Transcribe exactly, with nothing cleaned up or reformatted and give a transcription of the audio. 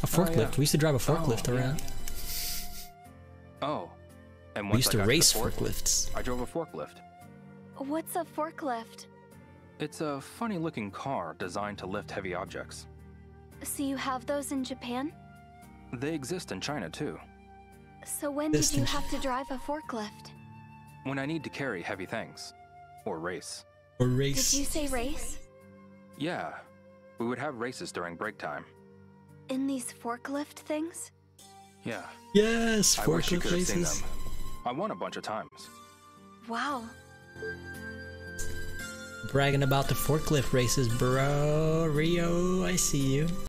A forklift. Oh, yeah. We used to drive a forklift Oh, around. Yeah. Oh. And We once used I to got race the fort, forklifts. I drove a forklift. What's a forklift? It's a funny-looking car designed to lift heavy objects. So you have those in Japan? They exist in China too. So when did you Distant. have to drive a forklift? When I need to carry heavy things. Or race. Or race. Did you say race? Yeah. We would have races during break time. In these forklift things? Yeah. Yes, I wish you forklift could have seen races. them. I won a bunch of times. Wow. Bragging about the forklift races, bro. Rio, I see you.